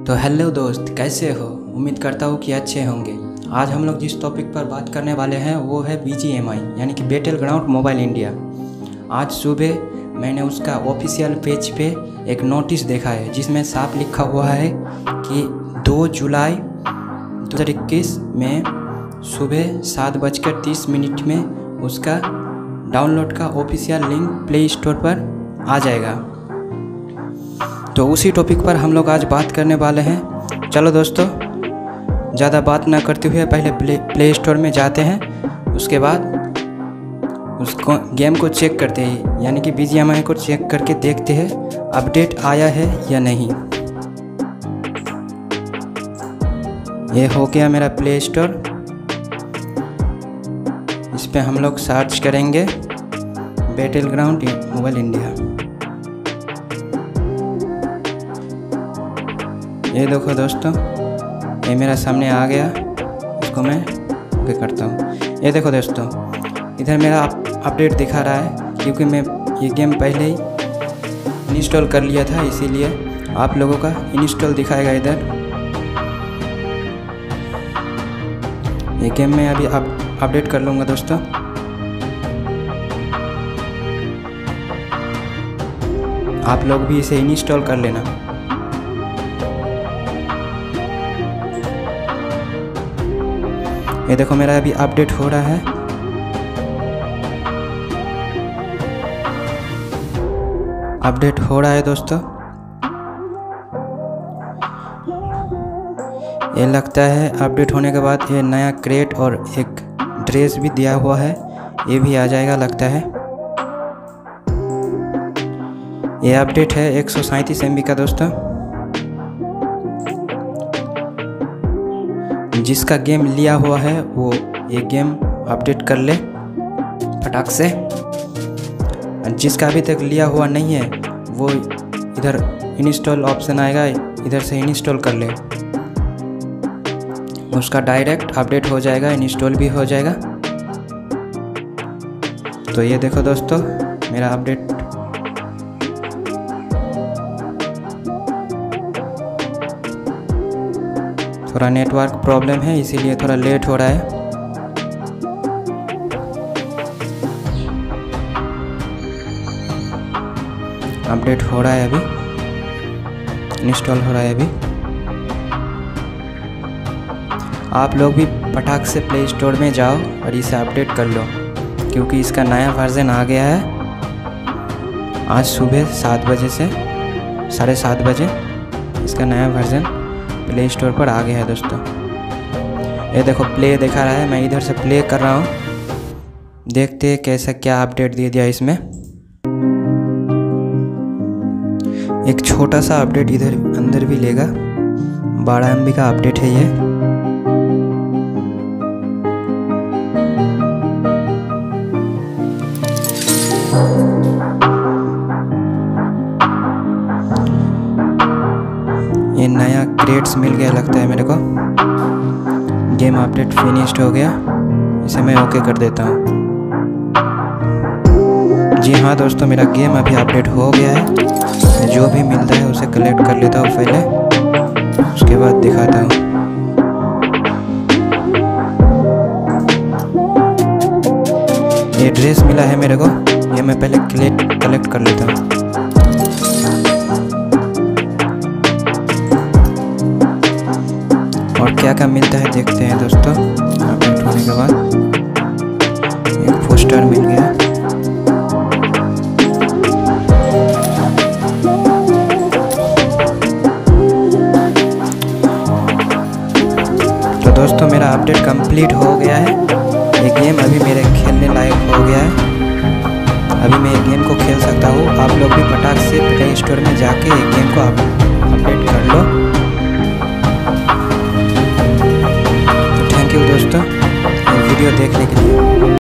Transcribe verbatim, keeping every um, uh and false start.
तो हेलो दोस्त, कैसे हो? उम्मीद करता हूँ कि अच्छे होंगे। आज हम लोग जिस टॉपिक पर बात करने वाले हैं वो है बी जी एम आई यानी कि बैटल ग्राउंड मोबाइल इंडिया। आज सुबह मैंने उसका ऑफिशियल पेज पे एक नोटिस देखा है जिसमें साफ लिखा हुआ है कि दो जुलाई दो हज़ार इक्कीस में सुबह सात बजकर तीस मिनट में उसका डाउनलोड का ऑफिशियल लिंक प्ले स्टोर पर आ जाएगा। तो उसी टॉपिक पर हम लोग आज बात करने वाले हैं। चलो दोस्तों, ज़्यादा बात ना करते हुए पहले प्ले प्ले स्टोर में जाते हैं, उसके बाद उसको गेम को चेक करते हैं यानी कि बी जी एम आई को चेक करके देखते हैं अपडेट आया है या नहीं। ये हो गया मेरा प्ले स्टोर। इस पे हम लोग सर्च करेंगे बैटल ग्राउंड मोबाइल इंडिया। ये देखो दोस्तों, ये मेरा सामने आ गया। इसको मैं ओके करता हूँ। ये देखो दोस्तों, इधर मेरा अपडेट दिखा रहा है क्योंकि मैं ये गेम पहले ही इंस्टॉल कर लिया था, इसीलिए आप लोगों का इंस्टॉल दिखाएगा इधर। ये गेम मैं अभी अप, अपडेट कर लूँगा दोस्तों। आप लोग भी इसे इंस्टॉल कर लेना। ये देखो मेरा अभी अपडेट हो रहा है। अपडेट हो रहा है दोस्तों। ये लगता है अपडेट होने के बाद ये नया क्रेट और एक ड्रेस भी दिया हुआ है, ये भी आ जाएगा लगता है। ये अपडेट है एक सौ सैंतीस एम बी का दोस्तों। जिसका गेम लिया हुआ है वो ये गेम अपडेट कर ले फटाक से। जिसका अभी तक लिया हुआ नहीं है वो इधर इंस्टॉल ऑप्शन आएगा, इधर से इंस्टॉल कर ले। उसका डायरेक्ट अपडेट हो जाएगा, इंस्टॉल भी हो जाएगा। तो ये देखो दोस्तों मेरा अपडेट। थोड़ा नेटवर्क प्रॉब्लम है इसीलिए थोड़ा लेट हो रहा है। अपडेट हो रहा है, अभी इंस्टॉल हो रहा है। अभी आप लोग भी फटाक से प्ले स्टोर में जाओ और इसे अपडेट कर लो क्योंकि इसका नया वर्जन आ गया है। आज सुबह सात बजे से साढ़े सात बजे इसका नया वर्जन प्ले स्टोर पर आ गया है दोस्तों। ये देखो प्ले दिखा रहा है, मैं इधर से प्ले कर रहा हूँ। देखते हैं कैसा क्या अपडेट दे दिया इसमें। एक छोटा सा अपडेट इधर अंदर भी लेगा। बारह एम बी का अपडेट है ये। ये नया क्रेट्स मिल गया लगता है मेरे को। गेम अपडेट फिनिश्ड हो गया। इसे मैं ओके कर देता हूँ। जी हाँ दोस्तों, मेरा गेम अभी अपडेट हो गया है। जो भी मिलता है उसे कलेक्ट कर लेता हूँ पहले, उसके बाद दिखाता हूँ। ये ड्रेस मिला है मेरे को, ये मैं पहले कलेक्ट कलेक्ट कर लेता हूँ। और क्या क्या मिलता है देखते हैं दोस्तों। अपडेट होने के बाद एक पोस्टर मिल गया। तो दोस्तों मेरा अपडेट कंप्लीट हो गया है। ये गेम अभी मेरे खेलने लायक हो गया है। अभी मैं ये गेम को खेल सकता हूँ। आप लोग भी फटाक से प्ले स्टोर में जाके ये गेम को अपडेट कर लो। दोस्तों वीडियो देखने के लिए।